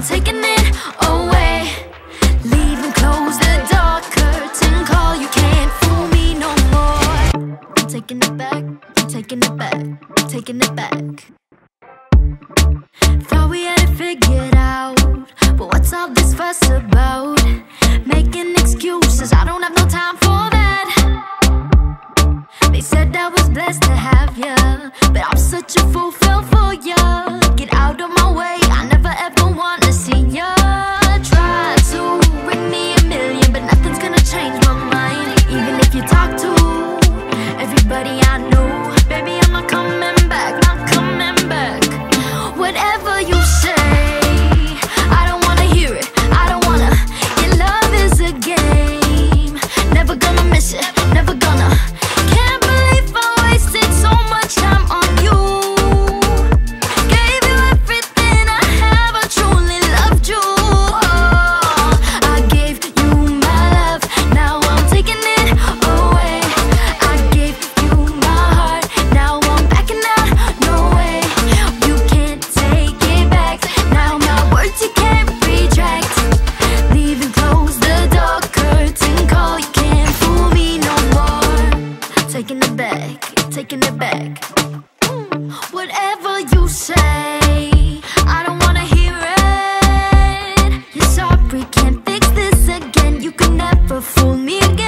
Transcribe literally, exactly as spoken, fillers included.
taking it away. Leaving, close the door, curtain call. You can't fool me no more. I'm taking it back, I'm taking it back, I'm taking it back. Thought we had it figured out, but what's all this fuss about? Making excuses, I don't have no time for that. They said I was blessed to have ya, but I'm such a fool, fell for ya. Get out of my way, I never ever wanna see ya. Try to ring me a million, but nothing's gonna change my mind. Even if you talk to everybody I know, baby, I'm not coming back, not coming back. Whatever you say, I don't wanna hear it, I don't wanna. Your love is a game, never gonna miss it, never gonna. Can't believe I wasted so much time on you. Gave you everything I have, I truly loved you. Oh, I gave you my love, now I'm taking it away. I gave you my heart, now I'm backing out, no way. You can't take it back, now my words you can't retract. Leaving, close the door, curtain call. You can't fool me no more. Taking it back, taking it back. Whatever you say, I don't wanna hear it. You're sorry, can't fix this again. You can never fool me again.